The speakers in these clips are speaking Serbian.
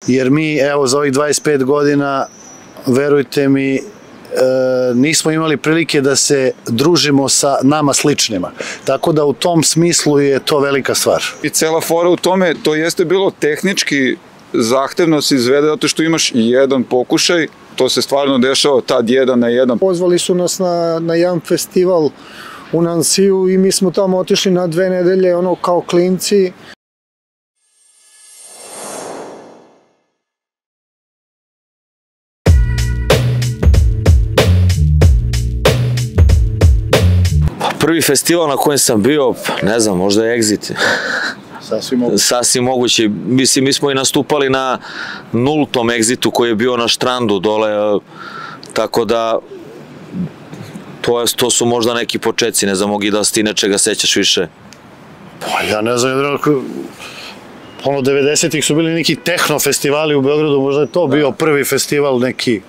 jer mi, evo, za ovih 25 godina, verujte mi, nismo imali prilike da se družimo sa nama sličnima. Tako da u tom smislu je to velika stvar. I cela fora u tome, to jeste bilo tehnički zahtevno se izvede zato što imaš jedan pokušaj, to se stvarno dešava tad 1-1. Pozvali su nas na jedan festival u Nansiju i mi smo tamo otišli na 2 nedelje, ono, kao klinci. Prvi festival na kojem sam bio, ne znam, možda je Exit. Sasvim moguće. Mislim, mi smo i nastupali na 0. Exitu koji je bio na Štrandu dole, tako da to su možda neki početci, ne znam, mogi da ti nečega sećaš više. Pa ja ne znam, ono 90-ih su bili neki tehno festivali u Beogradu, možda je to bio prvi festival neki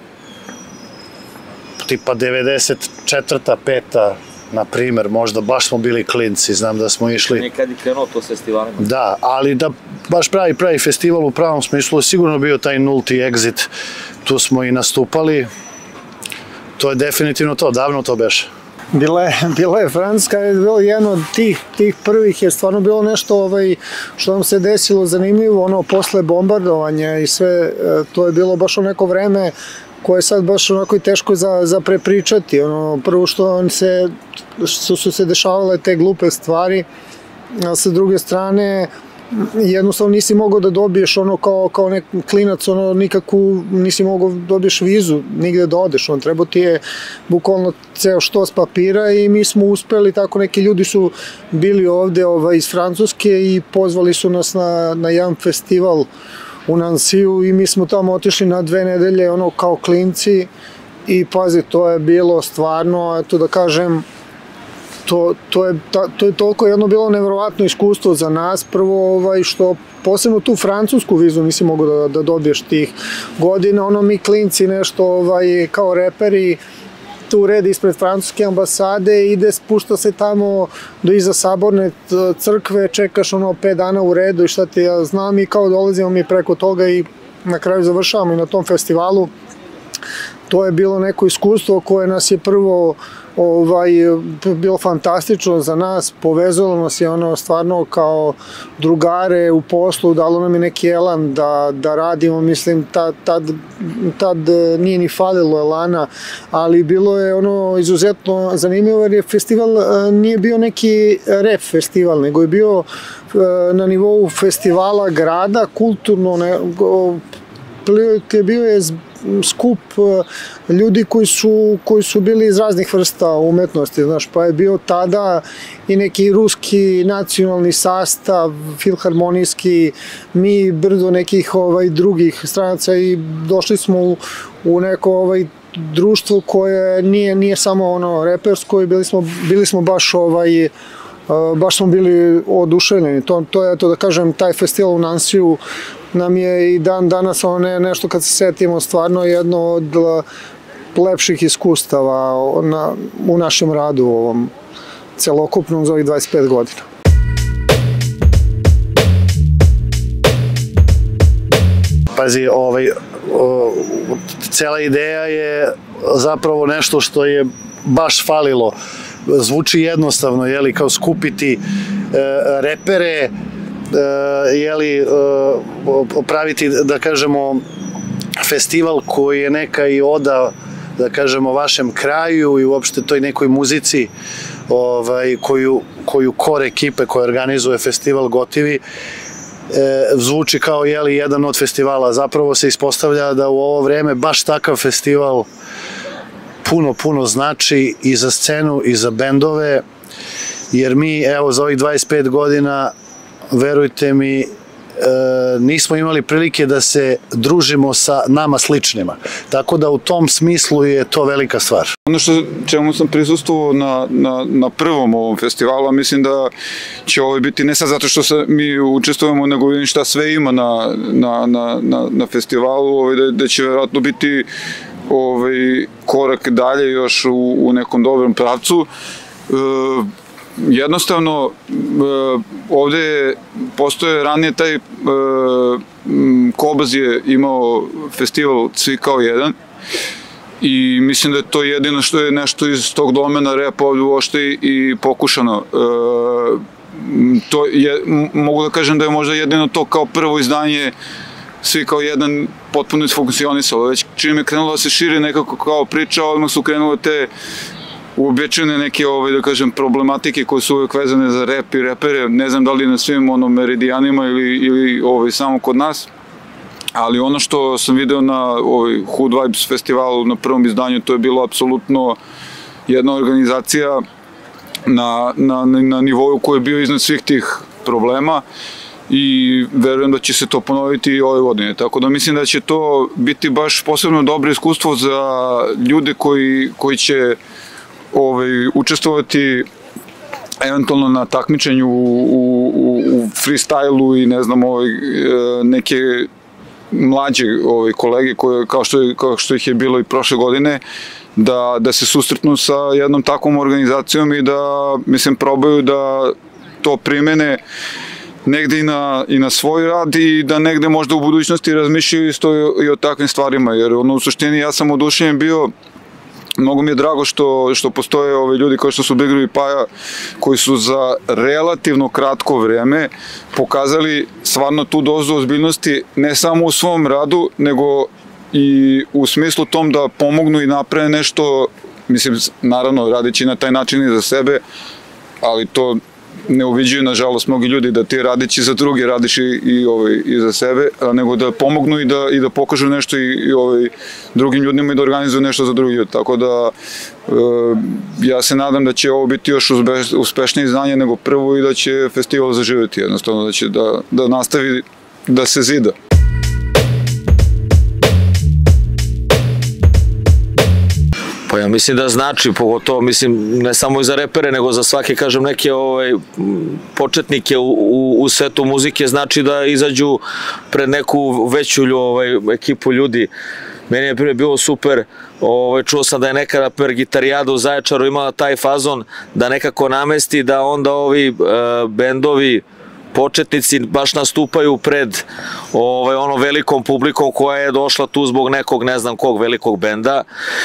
tipa 94. 5. na primer, možda baš smo bili klinci, znam da smo išli. Nekad je krenuo to s festivalima. Da, ali da baš pravi festival u pravom smislu, sigurno bio taj 0. Exit, tu smo i nastupali, to je definitivno to, davno to beše. Bila je Francuska, je bilo jedno od tih prvih, je stvarno bilo nešto što nam se desilo zanimljivo, ono, posle bombardovanja i sve, to je bilo baš neko vreme koje je sad baš onako i teško za prepričati. Prvo što su se dešavale te glupe stvari, a sa druge strane jednostavno nisi mogao da dobiješ kao nek klinac, nikakvu, nisi mogao da dobiješ vizu nigde da odeš, treba ti je bukvalno ceo štos papira i mi smo uspeli, tako neki ljudi su bili ovde iz Francuske i pozvali su nas na jedan festival u Nansiju i mi smo tamo otišli na 2 nedelje, kao klinci i pazi, to je bilo stvarno, eto da kažem, to je toliko jedno bilo neverovatno iskustvo za nas, prvo što posebno tu francusku vizu nisi mogao da dobiješ tih godina, mi klinci nešto kao reperi, tu red ispred francuske ambasade, ide, spušta se tamo do iza Saborne crkve, čekaš 5 dana u redu i šta ti ja znam i kao dolazimo mi preko toga i na kraju završavamo i na tom festivalu. To je bilo neko iskustvo koje nas je prvo bilo fantastično za nas, povezalo nas je stvarno kao drugare u poslu, dalo nam je neki elan da radimo, mislim, tad nije ni falilo elana, ali bilo je izuzetno zanimljivo jer je festival nije bio neki rap festival, nego je bio na nivou festivala grada, kulturno, bio je skup ljudi koji su bili iz raznih vrsta umetnosti, znaš, pa je bio tada i neki ruski nacionalni sastav, filharmonijski, mi brdo nekih drugih stranaca i došli smo u neko društvo koje nije samo repersko i bili smo baš smo bili oduševljeni. To je, da kažem, taj festival u Nansiju nam je i dan danas nešto kad se setimo stvarno jedno od lepših iskustava u našem radu u ovom celokupnom za ovih 25 godina. Pazi, cela ideja je zapravo nešto što je baš falilo. Zvuči jednostavno, kao skupiti repere, praviti, da kažemo, festival koji je neka i oda, da kažemo, vašem kraju i uopšte toj nekoj muzici koju kor ekipe koja organizuje festival gotivi, zvuči kao jedan od festivala. Zapravo se ispostavlja da u ovo vreme baš takav festival puno znači i za scenu i za bendove, jer mi, evo, za ovih 25 godina, verujte mi, nismo imali prilike da se družimo sa nama sličnima. Tako da u tom smislu je to velika stvar. Ono čemu sam prisustvovao na prvom ovom festivalu, mislim da će ovo biti ne sad zato što mi učestvujemo, nego vidim šta sve ima na festivalu, da će verovatno biti korak dalje još u nekom dobrom pravcu. jednostavno ovde postoje ranije taj Kobaz je imao festival Svi kao jedan i mislim da je to jedino što je nešto iz tog domena repa ovde uopšte i pokušano. Mogu da kažem da je možda jedino to kao prvo izdanje Svi kao jedan potpuno isfunkcionisalo. Već čim je krenulo da se širi nekako kao priča, odmah su krenule te uobičajene neke, da kažem, problematike koje su uvek vezane za rap i repere. Ne znam da li na svim meridijanima ili samo kod nas. Ali ono što sam video na Hood Vibes festivalu na prvom izdanju, to je bilo apsolutno jedna organizacija na nivou koji je bio iznad svih tih problema i verujem da će se to ponoviti i ove godine. Tako da mislim da će to biti baš posebno dobro iskustvo za ljude koji će učestvovati eventualno na takmičenju u freestylu i ne znam, neke mlađe kolege kao što ih je bilo i prošle godine, da se susretnu sa jednom takvom organizacijom i da, mislim, probaju da to primene negde i na svoj rad i da negde možda u budućnosti razmišljaju isto i o takvim stvarima, jer u suštini ja sam oduševljen bio. Mnogo mi je drago što postoje ljudi kao što su Bigru i Paja, koji su za relativno kratko vreme pokazali stvarno tu dozu ozbiljnosti, ne samo u svom radu, nego i u smislu tom da pomognu i naprave nešto, mislim, naravno radeći na taj način i za sebe, ali to ne uviđaju, nažalost, mnogi ljudi, da ti radeći za druge radiš i za sebe, nego da pomognu i da pokažu nešto i drugim ljudima i da organizuju nešto za drugi ljudi. Tako da ja se nadam da će ovo biti još uspešnije izdanje nego prvo i da će festival zaživjeti, jednostavno da će da nastavi da se zida. Pa ja mislim da znači, pogotovo, mislim, ne samo i za repere, nego za svake, kažem, neke početnike u svetu muzike, znači da izađu pred neku veću ekipu ljudi. Meni je prije bilo super, čuo sam da je nekada gitarijada u Zaječaru imala taj fazon da nekako namesti da onda ovi bendovi početnici baš nastupaju pred velikom publikom koja je došla tu zbog nekog, ne znam kog, velikog benda.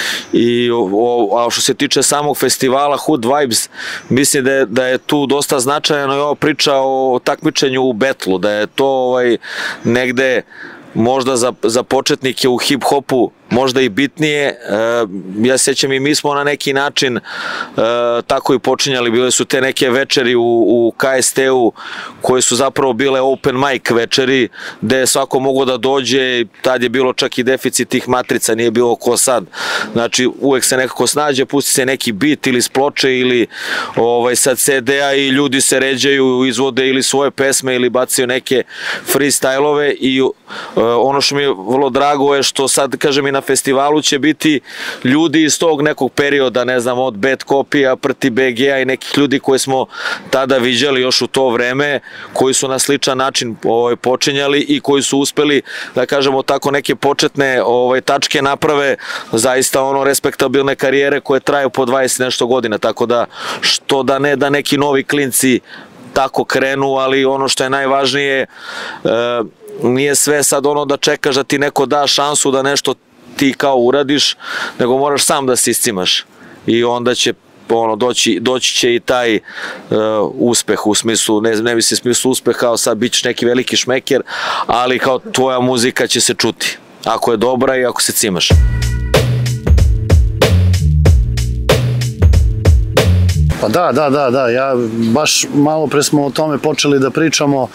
A što se tiče samog festivala Hood Vibes, mislim da je tu dosta značajno i ova priča o takmičenju u betlu, da je to negde možda za početnike u hip-hopu možda i bitnije. Ja sećam i mi smo na neki način tako i počinjali, bile su te neke večeri u KST-u koje su zapravo bile open mic večeri gde je svako mogao da dođe, tad je bilo čak i deficit tih matrica, nije bilo ko sad. Znači uvek se nekako snađe, pusti se neki beat ili s ploče ili sad CD-a i ljudi se ređaju, izvode ili svoje pesme ili bacaju neke freestylove i ono što mi je vrlo drago je što sad, kažem, i na festivalu će biti ljudi iz tog nekog perioda, ne znam, od Bad Copy-a, Prti BG-a i nekih ljudi koje smo tada viđali još u to vreme, koji su na sličan način počinjali i koji su uspeli, da kažemo tako, neke početne tačke naprave, zaista respektabilne karijere koje traju po 20 nešto godina, tako da što da ne da neki novi klinci tako krenu, ali ono što je najvažnije, nije sve sad da čekaš da ti neko da šansu da nešto ti kao uradiš, nego moraš sam da se iscimaš i onda će doći će i taj uspeh, u smislu, ne misli smislu uspeha, kao sad bit ćeš neki veliki šmeker, ali kao tvoja muzika će se čuti, ako je dobra i ako se cimaš. Pa da, ja baš malo pre smo o tome počeli da pričamo,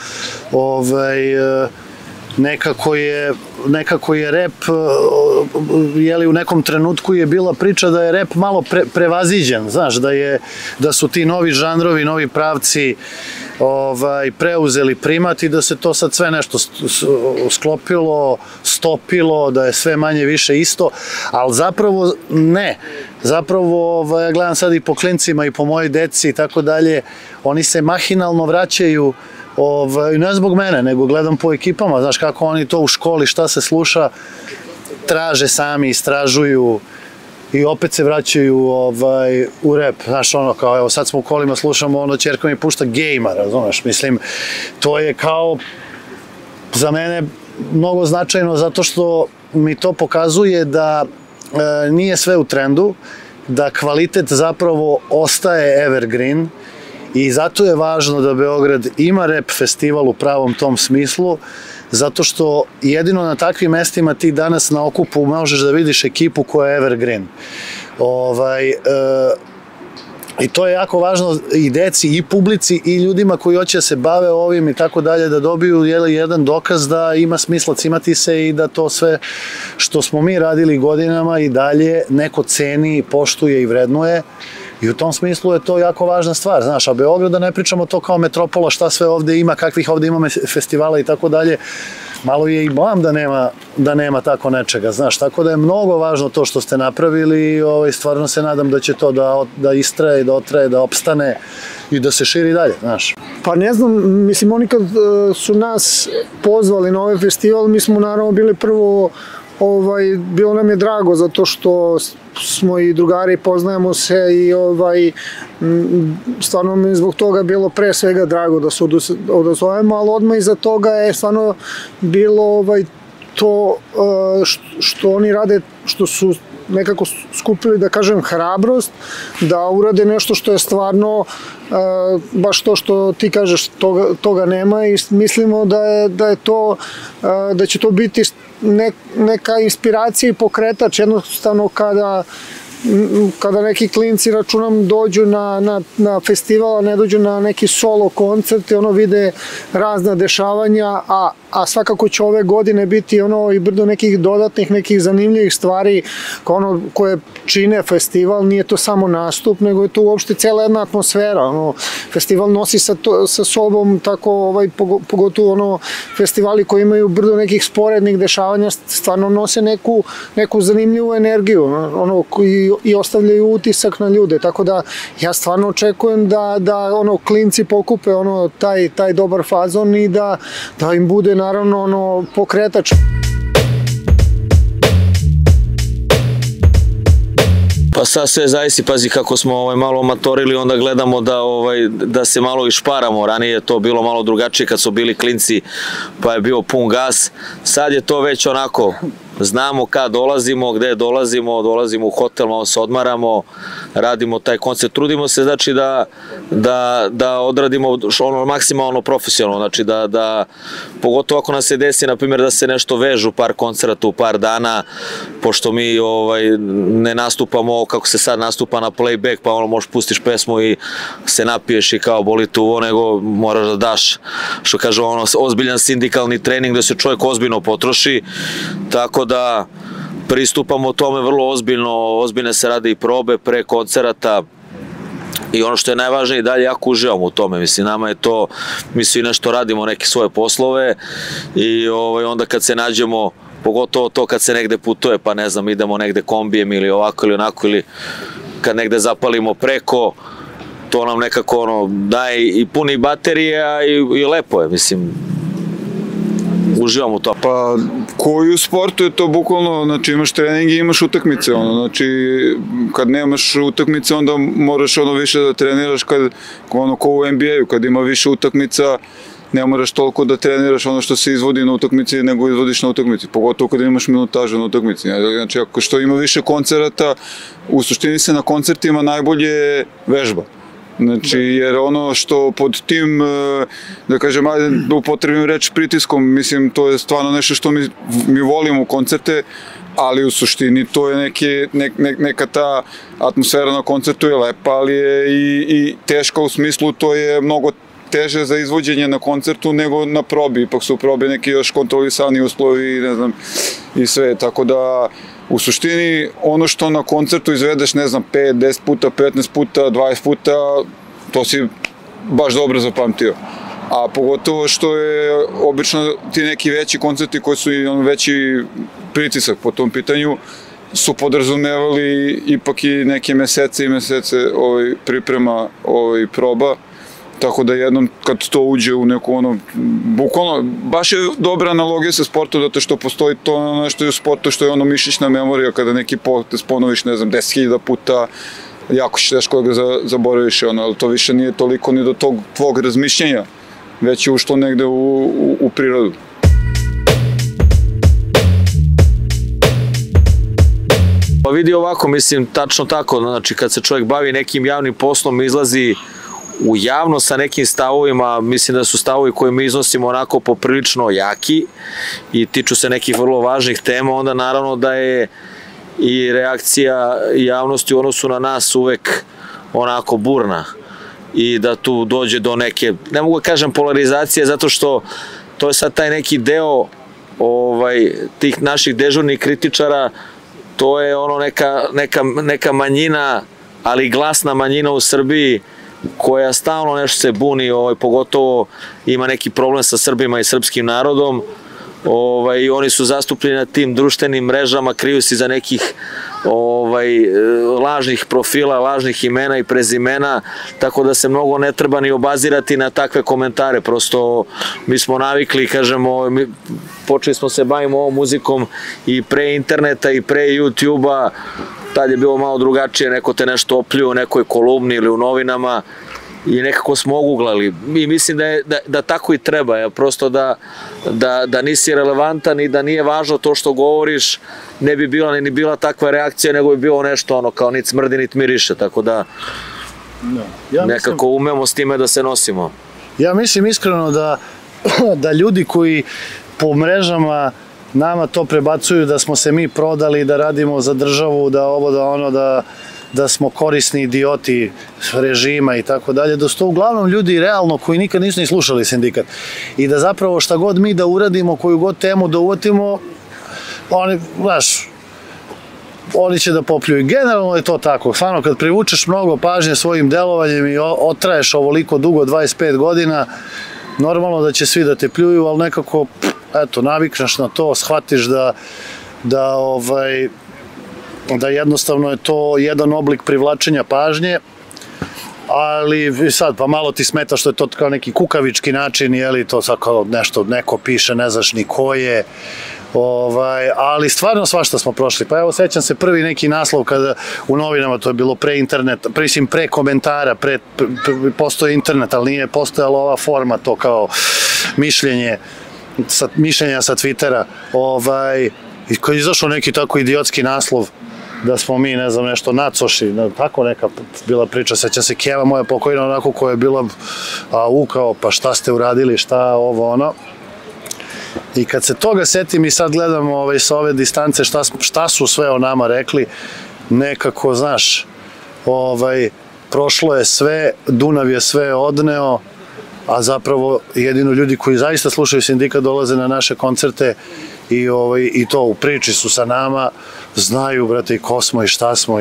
nekako je rep, u nekom trenutku je bila priča da je rep malo prevaziđen, znaš, da su ti novi žanrovi, novi pravci preuzeli primat i da se to sad sve nešto sklopilo, stopilo, da je sve manje više isto, ali zapravo ne. Zapravo, ja gledam sad i po klincima i po mojoj deci i tako dalje, oni se mahinalno vraćaju, ne zbog mene, nego gledam po ekipama, znaš kako oni to u školi, šta se sluša, traže sami, istražuju, i opet se vraćaju u rep, znaš, ono, kao, evo, sad smo u kolima, slušamo, ono, ćerka mi pušta Gejma, razumeš, mislim, to je kao, za mene, mnogo značajno, zato što mi to pokazuje da nije sve u trendu, da kvalitet zapravo ostaje evergreen i zato je važno da Beograd ima rep festival u pravom tom smislu, zato što jedino na takvim mestima ti danas na okupu možeš da vidiš ekipu koja je evergreen. I to je jako važno i deci, i publici, i ljudima koji hoće da se bave ovim i tako dalje, da dobiju jedan dokaz da ima smisla cimati se i da to sve što smo mi radili godinama i dalje neko ceni, poštuje i vrednuje. I u tom smislu je to jako važna stvar, znaš, a Beograd, da ne pričamo to kao metropola, šta sve ovde ima, kakvih ovde ima festivala i tako dalje, malo je i blam da nema tako nečega, znaš, tako da je mnogo važno to što ste napravili i stvarno se nadam da će to da istraje, da otraje, da opstane i da se širi dalje, znaš. Pa ne znam, mislim, oni kad su nas pozvali na ovaj festival, mi smo naravno bili prvo, bilo nam je drago zato što smo i drugari, poznajemo se i stvarno mi je zbog toga bilo pre svega drago da se odazovemo, ali odmah iza toga je stvarno bilo to što oni rade, što su nekako skupili, da kažem, hrabrost da urade nešto što je stvarno baš to što ti kažeš, toga nema i mislimo da će to biti neka inspiracija i pokretač, jednostavno kada neki klinci, računam, dođu na festival, a ne dođu na neki solo koncert i vide razna dešavanja, a svakako će ove godine biti i brdo nekih dodatnih, nekih zanimljivih stvari koje čine festival. Nije to samo nastup, nego je to uopšte cela jedna atmosfera. Festival nosi sa sobom tako, pogotovo festivali koji imaju brdo nekih sporednih dešavanja, stvarno nose neku zanimljivu energiju i ostavljaju utisak na ljude, tako da ja stvarno očekujem da klinci pokupe taj dobar fazon i da im bude naravno pokretač. Pa sad sve zavisi, pazi, kako smo malo matorili, onda gledamo da se malo išparamo. Ranije je to bilo malo drugačije kad su bili klinci, pa je bio pun gas. Sad je to već onako, znamo kad dolazimo, gde dolazimo u hotel, malo se odmaramo, radimo taj koncert, trudimo se, znači da odradimo maksimalno profesionalno, znači da pogotovo ako nam se desi, na primjer, da se nešto vežu, par koncerata u par dana, pošto mi ne nastupamo kako se sad nastupa na playback, pa možeš pustiš pesmu i se napiješ i kao boli tuvo, nego moraš da daš, što kaže ozbiljan sindikalni trening da se čovjek ozbiljno potroši, tako da pristupamo tome vrlo ozbiljno, ozbiljne se rade i probe pre koncerata i ono što je najvažnije, dalje jako uživamo u tome, mislim, nama je to, mi svi nešto radimo, neke svoje poslove i onda kad se nađemo, pogotovo to kad se negde putuje, pa ne znam, idemo negde kombijem ili ovako ili onako, ili kad negde zapalimo preko, to nam nekako daje i puni baterije, a i lepo je, mislim, uživamo u to. Pa, koji u sportu je to bukvalno, znači imaš trening i imaš utakmice, znači kad nemaš utakmice onda moraš više da treniraš ko u NBA-u, kad ima više utakmica ne moraš toliko da treniraš ono što se izvodi na utakmici nego izvodiš na utakmici, pogotovo kad imaš minutažu na utakmici. Znači ako što ima više koncerata, u suštini se na koncertima najbolje vežba. Znači, jer ono što pod tim, da kažem, da upotrebim reč pritiskom, mislim, to je stvarno nešto što mi volimo koncerte, ali u suštini to je neka ta atmosfera na koncertu je lepa, ali je i teška u smislu, to je mnogo teže za izvođenje na koncertu nego na probi, ipak su u probi neki još kontrolisani uslovi, ne znam, i sve, tako da u suštini ono što na koncertu izvedeš, ne znam, 5, 10 puta, 15 puta, 20 puta, to si baš dobro zapamtio. A pogotovo što je obično ti neki veći koncerti koji su veći pritisak po tom pitanju su podrazumevali ipak i neke mesece i mesece priprema proba tako da jednom kad to uđe u neku ono, bukvalno, baš je dobra analogija sa sportom, zato što postoji to nešto i u sportu što je ono mišićna memorija, kada neki potez ponoviš, ne znam, 10.000 puta, jako će teško da ga zaboraviš, ali to više nije toliko ni do tog tvog razmišljenja, već je ušlo negde u prirodu. Pa vidi ovako, mislim, tačno tako, znači kad se čovjek bavi nekim javnim poslom, izlazi u javno sa nekim stavovima, mislim da su stavovi koje mi iznosimo onako poprilično jaki i tiču se nekih vrlo važnih tema, onda naravno da je i reakcija javnosti u odnosu na nas uvek onako burna i da tu dođe do neke, ne mogu da kažem polarizacije, zato što to je sad taj neki deo tih naših dežurnih kritičara, to je ono neka manjina, ali glasna manjina u Srbiji koja stalno nešto se buni, pogotovo ima neki problem sa Srbima i srpskim narodom, i oni su zastupljeni na tim društvenim mrežama, kriju se za nekih lažnih profila, lažnih imena i prezimena, tako da se mnogo ne treba ni obazirati na takve komentare. Prosto mi smo navikli, kažemo, počeli smo se bavimo ovom muzikom i pre interneta i pre YouTube-a, tad je bilo malo drugačije, neko te nešto opljuo u nekoj kolumni ili u novinama i nekako smo oguglali. I mislim da tako i treba, prosto da nisi relevantan i da nije važno to što govoriš, ne bi bila ni bila takva reakcija, nego bi bilo nešto ono kao nit smrdi, nit miriše, tako da nekako umemo s time da se nosimo. Ja mislim iskreno da ljudi koji po mrežama nama to prebacuju da smo se mi prodali, da radimo za državu, da ovo, da ono, da smo korisni idioti režima i tako dalje, da su to uglavnom ljudi realno koji nikad nisu ni slušali sindikat. I da zapravo šta god mi da uradimo, koju god temu da uvotimo, oni, znaš, oni će da popljuju. Generalno je to tako. Stvarno, kad privučeš mnogo pažnje svojim delovanjem i otraješ ovoliko dugo, 25 godina, normalno da će svi da te pljuju, ali nekako, eto, navikneš na to, shvatiš da jednostavno je to jedan oblik privlačenja pažnje, ali sad, pa malo ti smeta što je to kao neki kukavički način, jeli to sad kao nešto, neko piše, ne znaš ni ko je, ali stvarno svašta smo prošli. Pa evo, sećam se prvi neki naslov kada u novinama, to je bilo pre interneta, pre komentara, postoje internet, ali nije postojala ova forma, to kao mišljenja sa Twittera, i kad je izašao neki tako idiotski naslov da smo mi, ne znam, nešto nacoši, tako neka bila priča, sećam se Keva moja pokojna, onako koja je bila kao, pa šta ste uradili, šta ovo, ono. I kad se toga setim i sad gledam sa ove distance šta su sve o nama rekli, nekako, znaš, prošlo je sve, Dunav je sve odneo, a zapravo jedino ljudi koji zaista slušaju sindikat dolaze na naše koncerte i to u priči su sa nama, znaju, brate, i ko smo i šta smo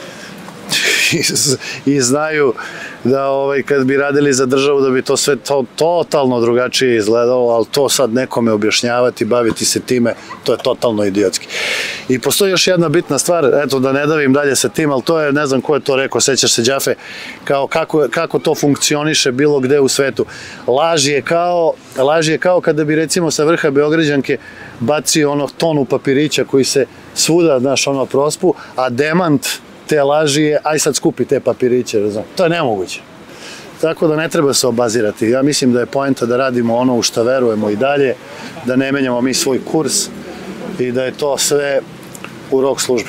i znaju da kad bi radili za državu da bi to sve totalno drugačije izgledalo, ali to sad nekome objašnjavati, baviti se time, to je totalno idiotski. I postoji još jedna bitna stvar, eto da ne davim dalje sa tim, ali to je, ne znam ko je to rekao, sećaš se Đafe, kao kako to funkcioniše bilo gde u svetu. Laž je kao kada bi recimo sa vrha Beograđanke bacio ono tonu papirića koji se svuda, znaš, ono prospu, a demant te laži je, aj sad skupi te papiriće, razum. To je nemoguće. Tako da ne treba se obazirati. Ja mislim da je poenta da radimo ono u šta verujemo i dalje, da ne menjamo mi svoj kurs i da je to sve u rok službe.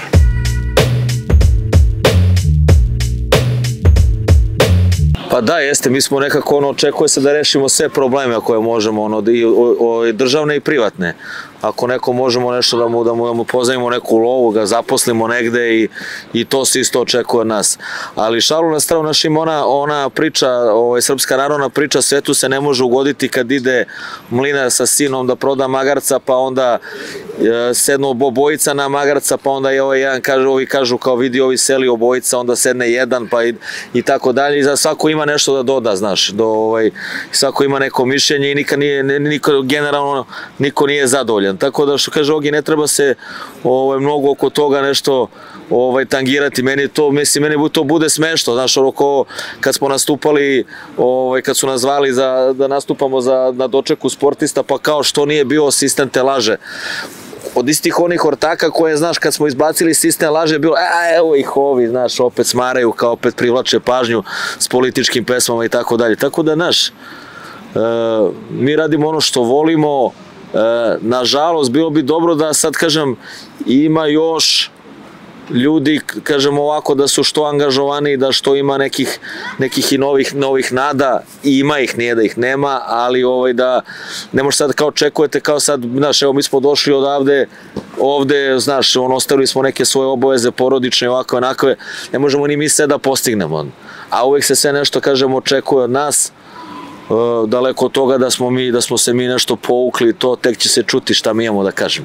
Pa da, jeste, mi smo nekako, očekuje se da rešimo sve probleme koje možemo, i državne i privatne. Ako neko možemo nešto da mu pozajmimo neku lovu, ga zaposlimo negde i to se isto očekuje od nas. Ali šalu na stranu, našim ona priča, srpska narodna priča, svetu se ne može ugoditi kad ide mlinar sa sinom da proda magarca, pa onda sednu obojica na magarca, pa onda je jedan kaže, ovi kažu kao vidi ovi seli obojica, onda sedne jedan, pa i tako dalje. I za svako ima nešto da doda, znaš, svako ima neko mišljenje i generalno niko nije zadovoljan. ozbiljan, tako da što kaže Ogi, ne treba se mnogo oko toga nešto tangirati, meni to bude smešno, znaš, ono kad smo nastupali, kad su nas zvali da nastupamo na dočeku sportista, pa kao što nije bio sistem te laže. Od istih onih ortaka koje, znaš, kad smo izbacili sistem laže, je bilo, evo ih ovi, znaš, opet smaraju, kao opet privlače pažnju s političkim pesmama i tako dalje. Tako da, znaš, mi radimo ono što volimo, nažalost, bilo bi dobro da sad, kažem, ima još ljudi, kažem ovako, da su što angažovani, da što ima nekih i novih nada, i ima ih, nije da ih nema, ali da ne možete sad kao očekujete, kao sad, znaš, evo mi smo došli ovde, znaš, ostavili smo neke svoje obaveze porodične, ovakve, onakve, ne možemo ni mi sve da postignemo, a uvek se sve nešto, kažem, očekuje od nas, daleko od toga da smo se mi nešto poukli, to tek će se čuti šta mi imamo da kažem.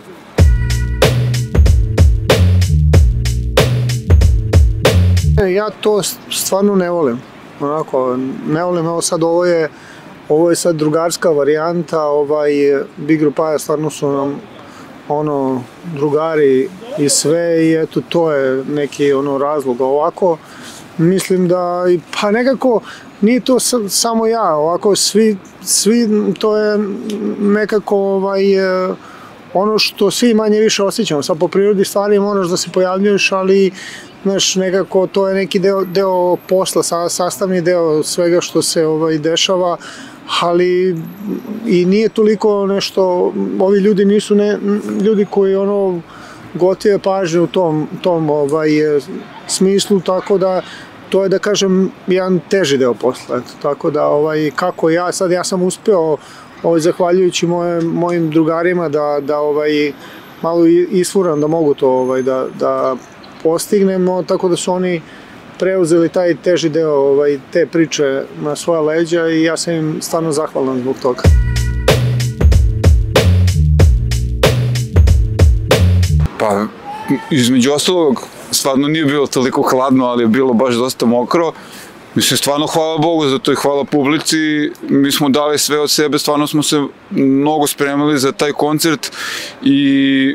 Ja to stvarno ne volim, onako, ne volim, evo sad ovo je sad drugarska varijanta, Big Grupaja stvarno su nam drugari i sve i eto to je neki razlog, ovako mislim da, pa nekako nije to samo ja, ovako svi to je nekako ono što svi manje više osjećamo, sad po prirodi stvari moraš da se pojavljuješ, ali znaš, nekako to je neki deo posla, sastavni deo svega što se dešava, ali i nije toliko nešto, ovi ljudi nisu ljudi koji gotive pažnje u tom smislu, tako da to je, da kažem, jedan teži deo posla, tako da kako ja sam uspeo zahvaljujući mojim drugarima da malo isfuram da mogu to da postignemo, tako da su oni preuzeli taj teži deo te priče na svoja leđa i ja sam im stvarno zahvalan zbog toga. Pa, između ostalog, stvarno nije bilo toliko hladno, ali je bilo baš dosta mokro. Mislim, stvarno hvala Bogu za to i hvala publici. Mi smo dali sve od sebe, stvarno smo se mnogo spremili za taj koncert i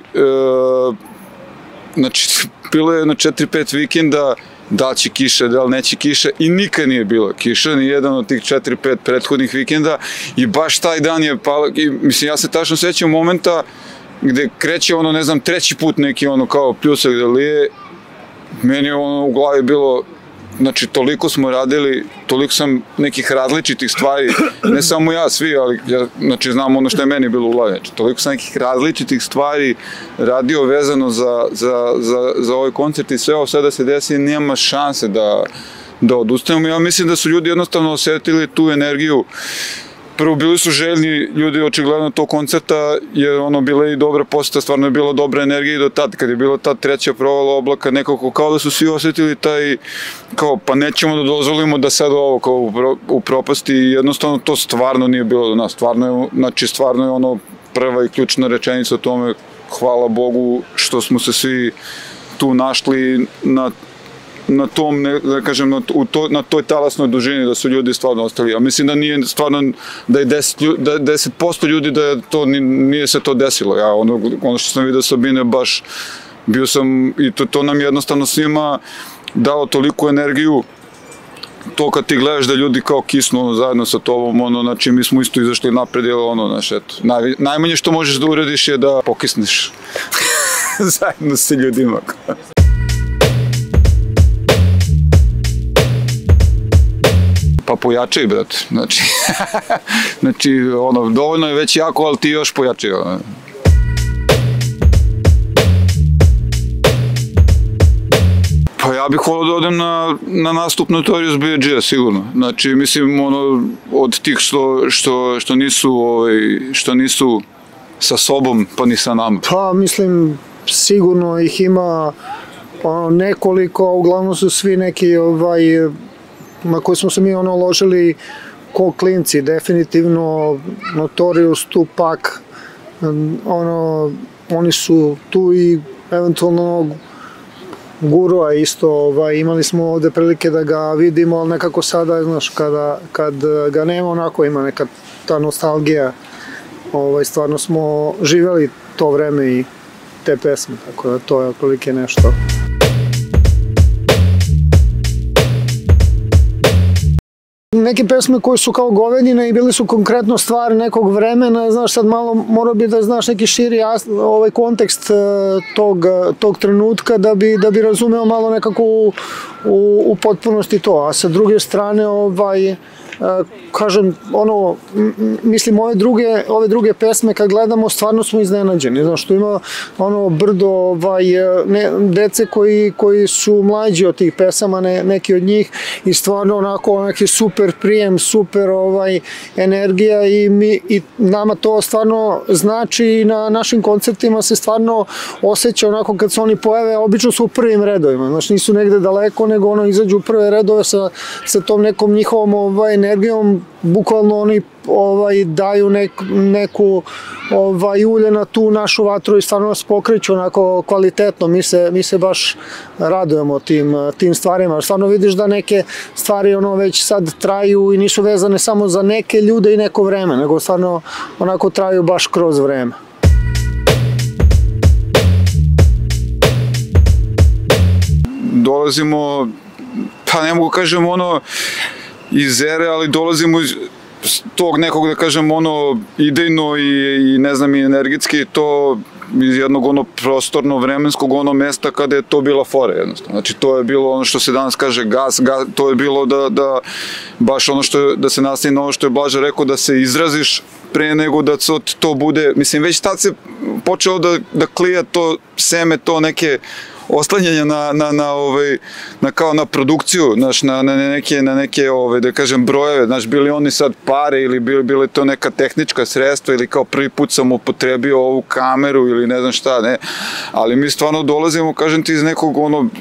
znači, bilo je na 4-5 vikenda da li će kiša, da li neće kiša i nikad nije bilo kiša, ni jedan od tih 4-5 prethodnih vikenda i baš taj dan je pala, mislim, ja se tačno sećam momenta gde kreće ne znam, treći put neki kao pljusak da lije, meni je u glavi bilo, znači, toliko smo radili, toliko sam nekih različitih stvari, ne samo ja, svi, ali ja, znači, znam ono što je meni bilo u glavi, znači, toliko sam nekih različitih stvari radio vezano za ovaj koncert i sve ovo sada se desi, nema šanse da odustanemo. Ja mislim da su ljudi jednostavno osetili tu energiju. Prvo, bili su željni ljudi očigledno tog koncerta, jer bila i dobra poseta, stvarno je bila dobra energija i do tad, kad je bila ta treća provala oblaka, nekako kao da su svi osetili taj, kao pa nećemo da dozvolimo da sad ovo kao u propasti i jednostavno to stvarno nije bilo do nas, stvarno je prva i ključna rečenica o tome, hvala Bogu što smo se svi tu našli na tom, da kažem, na toj talasnoj dužini da su ljudi stvarno ostali. Ja mislim da nije stvarno, da je 10% ljudi da nije se to desilo. Ja, ono što sam vidio Sabine, baš bio sam, i to nam jednostavno svima dao toliku energiju, to kad ti gledaš da ljudi kao kisnu zajedno sa tobom, znači mi smo isto izašli napred, znaš, eto, najmanje što možeš da uradiš je da pokisneš zajedno sa ljudima. Pa pojačaj, brate, znači, dovoljno je već jako, ali ti još pojačaj. Pa ja bih volio da odem na nastup Notorious B.I.G.-a, sigurno. Znači, mislim, od tih što nisu sa sobom, pa ni sa nama. Pa, mislim, sigurno ih ima nekoliko, uglavnom su svi neki, na koje smo se mi ložili ko klinci, definitivno Notorious, Tupac, oni su tu i eventualno Gurua isto, imali smo ovde prilike da ga vidimo, ali nekako sada, znaš, kad ga nema, onako ima neka ta nostalgija, stvarno smo živeli to vreme i te pesme, tako da to je otprilike nešto. Neke pesme koje su kao govedine i bili su konkretno stvar nekog vremena, znaš, sad malo mora bi da znaš neki širi kontekst tog trenutka da bi razumeo malo nekako u potpunosti to, a sa druge strane kažem, mislim, ove druge pesme kad gledamo stvarno smo iznenađeni, znaš, što ima brdo dece koji su mlađi od tih pesama, neki od njih, i stvarno onako neki super prijem, super energija i nama to stvarno znači i na našim koncertima se stvarno osjeća onako kad se oni pojave, obično su u prvim redovima, znači nisu negde daleko, nego izađu u prve redove sa tom nekom njihovom energijom, bukvalno oni daju neku ulje na tu našu vatru i stvarno nas pokreću onako kvalitetno, mi se baš radujemo tim stvarima, stvarno vidiš da neke stvari već sad traju i nisu vezane samo za neke ljude i neko vreme, nego stvarno onako traju baš kroz vreme. Dolazimo, pa ne mogu kažem iz ere, ali dolazimo iz tog nekog, da kažem, idejno i ne znam, i energijski, to iz jednog prostorno vremenskog mesta kada je to bila fora jednostavno. Znači to je bilo ono što se danas kaže gas, to je bilo da baš da se nastavi na ono što je Blaža rekao, da se izraziš pre nego da to bude, mislim, već tad se počelo da klija to seme, to neke oslanjanja na produkciju, na neke, da kažem, brojeve, znaš, bili oni sad pare ili bili to neka tehnička sredstva ili kao prvi put sam upotrebio ovu kameru ili ne znam šta, ne, ali mi stvarno dolazimo, kažem ti, iz nekog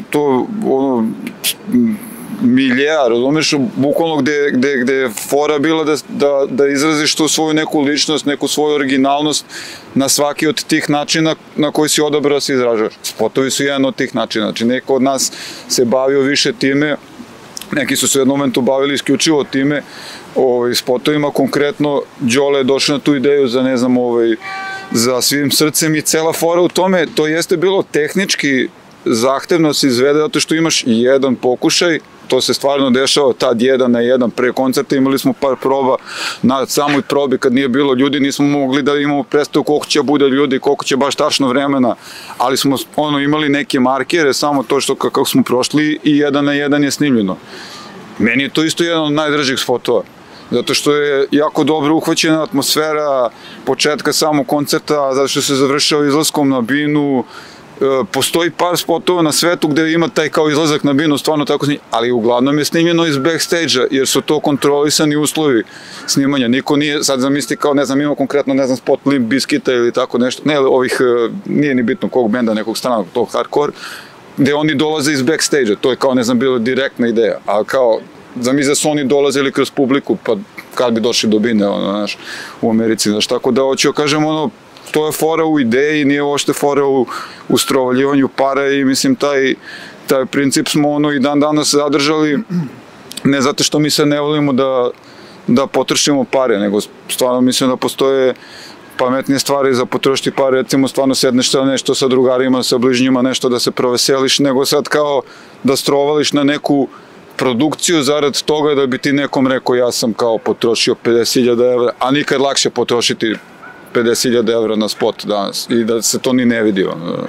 miljeja, razumeš, bukvalno gde je fora bila da izraziš tu svoju neku ličnost, neku svoju originalnost na svaki od tih načina na koji si odabrao da se izražavaš. Spotovi su jedan od tih načina, znači neko od nas se bavio više time, neki su se u jednom momentu bavili isključivo time, spotovima, konkretno Đole je došao na tu ideju za, ne znam, za Svim srcem i cela fora u tome, to jeste bilo tehnički zahtevno se izvede zato što imaš jedan pokušaj, to se stvarno dešava tad 1 na 1 pre koncerta, imali smo par proba, na samoj probi kad nije bilo ljudi nismo mogli da imamo predstavu koliko će bude ljudi, koliko će baš tačno vremena, ali smo imali neke markere, samo to što kako smo prošli i 1 na 1 je snimljeno. Meni je to isto jedan od najdražih spotova, zato što je jako dobro uhvaćena atmosfera početka samog koncerta, zato što se završao izlaskom na binu. Postoji par spotova na svetu gde ima taj kao izlazak na binu, stvarno tako snimljeno, ali uglavnom je snimljeno iz backstage-a, jer su to kontrolisani uslovi snimanja. Niko nije, sad zamisli kao, ne znam, ima konkretno, ne znam, spot Limp Bizkita ili tako nešto, ne, nije ni bitno kog benda, nekog stranog, tog hardcore, gde oni dolaze iz backstage-a, to je kao, ne znam, bila direktna ideja, a kao, zamisli da su oni dolazili kroz publiku, pa kad bi došli do bine, znaš, u Americi, znaš, tako da hoću, kažem, to je fora u ideji, nije uopšte fora u strovaljivanju para i mislim taj princip smo i dan danas zadržali, ne zato što mi se ne volimo da potrošimo pare, nego stvarno mislim da postoje pametnije stvari za potrošiti pare, recimo stvarno sedneš nešto sa drugarima, sa bližnjima, nešto da se proveseliš, nego sad kao da strovališ na neku produkciju zarad toga da bi ti nekom rekao ja sam kao potrošio 50.000 evra, a nikad lakše potrošiti 50.000 evra na spot danas i da se to ni ne vidi.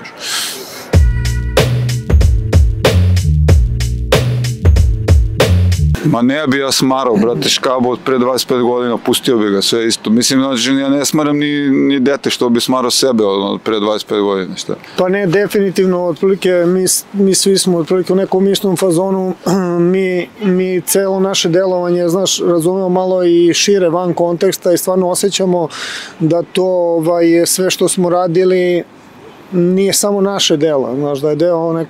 Ma ne bi ja smarao, brate, škabo od pre 25 godina, pustio bi ga sve isto. Mislim, ja ne smaram ni dete što bi smarao sebe od pre 25 godina, šta? Pa ne, definitivno, otprilike, mi svi smo otprilike u nekom istom fazonu, mi celo naše delovanje, znaš, razumemo malo i šire van konteksta i stvarno osjećamo da to sve što smo radili nije samo naše delo, znaš, da je deo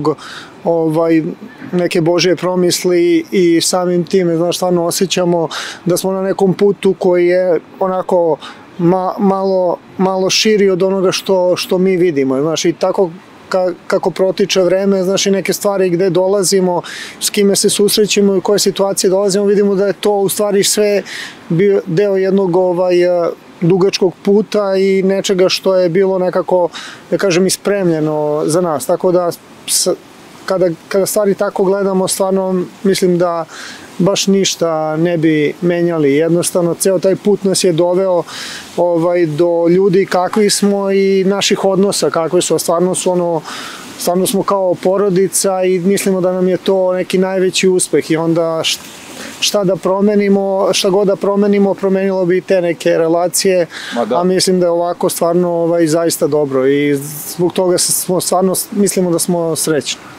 neke Božje promisli i samim time, znaš, stvarno osjećamo da smo na nekom putu koji je onako malo širi od onoga što mi vidimo, znaš, i tako kako protiče vreme, znaš, i neke stvari gde dolazimo, s kime se susrećemo i u koje situacije dolazimo, vidimo da je to u stvari sve bio deo jednog dugačkog puta i nečega što je bilo nekako, da kažem, ispremljeno za nas. Tako da kada stvari tako gledamo, stvarno mislim da baš ništa ne bi menjali. Jednostavno, ceo taj put nas je doveo do ljudi kakvi smo i naših odnosa kakvi su. Stvarno smo kao porodica i mislimo da nam je to neki najveći uspeh i onda šta god da promenimo, promenilo bi te neke relacije, a mislim da je ovako stvarno zaista dobro i zbog toga mislimo da smo srećni.